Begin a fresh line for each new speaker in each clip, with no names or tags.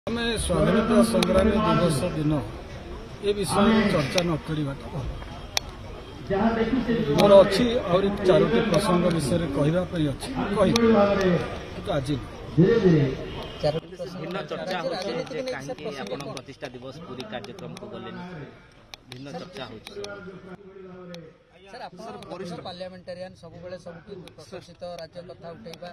ଆମେ ସ୍ୱାଧୀନତା ସଂଗ୍ରାମୀ ଦିବସ ଦିନ ଏ ବିଷୟରେ ଚର୍ଚ୍ଚା ନ କରିବାଟା ଭଲ। ମୋର ଅଛି ଆହୁରି 4ଟି ପ୍ରସଙ୍ଗ ବିଷୟରେ କହିବା ପାଇଁ ଅଛି, କହିବି କିନ୍ତୁ ଆଜି
ଭିନ୍ନ ଚର୍ଚ୍ଚା ହେଉଛି କାହିଁକି ଆପଣ ପ୍ରତିଷ୍ଠା ଦିବସ ପୁରୀ କାର୍ଯ୍ୟକ୍ରମକୁ ଗଲେନି, ଭିନ୍ନ ଚର୍ଚ୍ଚା ହେଉଛି।
सर आप वरिष्ठ पार्लियामेंटारियन सब प्रशासित राज्य कथा उठेबा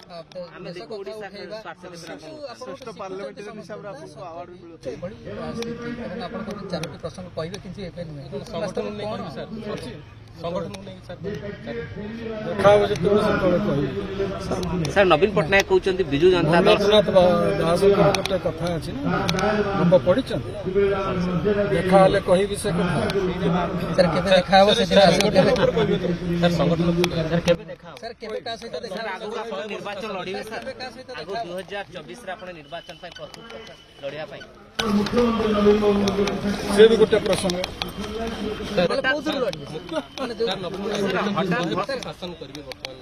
श्रेष्ठ पार्लियामेंटारियन हिसाब रे आपको अवार्ड मिलु छै बड़ी आपण को 4टी प्रसंग कहबे किछि एफे नुहे संगठन नै कहि सर संगठन नै सर
देखा हो जे तो सतळे कहि
सर नवीन पटनायक कहउचंती बिजू जनता दल
दास गोटे कथा अछि ना हम पढिछन देखा हले कहि से कथा
सर केबे देखा हो से दिन
सर संगठन सर केबे देखा
सर केबे का सहित देखा
सर आगु आपण निर्वाचन लढिबे सर आगु 2024 रे आपण निर्वाचन पय प्रस्तुत लढिया पय
से भी गोटे प्रसंग
शासन करिवे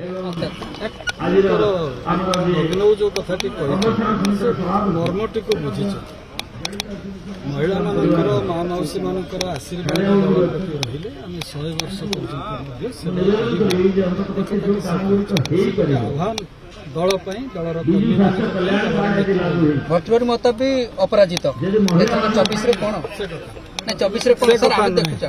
अभिनव जो कथाटी मर्मटी को बुझी महिला मानकर माँ मौसी मानकर आशीर्वाद प्रति रहिले आम 100 वर्ष आह्वान दल दलर
भर्चुअल मत भी अपराजित 24 रे कौन ना 24 रे कौन सर हम देखुचा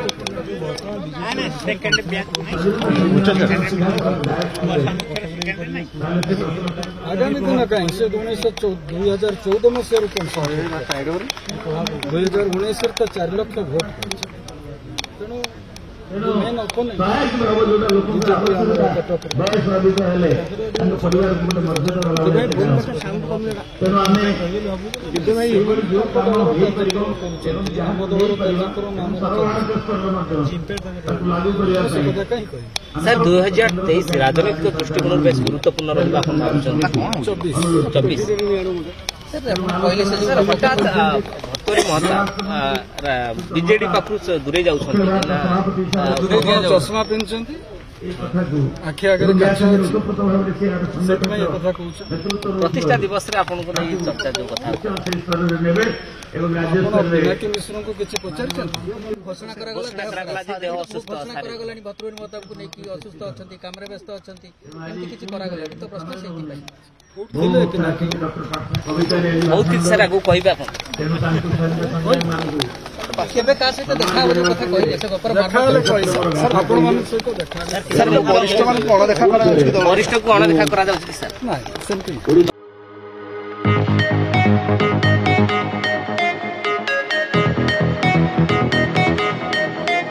आगामी दिन कहीं से 2014 मसीह 2019 तो 4 लाख भोट तेणु मेन ओपोनेंट
सर 2023 राजनीतिक दृष्टिकोण बेस गुरुत्वपूर्ण रहा 24
सर पहले से
सर हठात भर्तरी महता बीजेडी पाखु दूरे जाउछन
चश्मा पिंधुछंती आखि आगे
प्रतिष्ठा दिवस रे आपन को नहीं चर्चा जो कथा
पिनाकी मिश्र को किसी पचार
घोषणा करागला देह असुस्थ करागलानी भर्तरी महता को नहीं कि असुस्थ अछंती कामरे व्यस्त अछंती एमती किछि करागलानी तो प्रश्न सेति पई
बहुत किसी सर आगु कहबे आपन
केबे का सहित देखा हो कथा कहले से गपर
सर आपण मान सहित देखा
सर वरिष्ठ मान कोन देखा करा वरिष्ठ को अण देखा करा जाउछि सर
नाही सेमती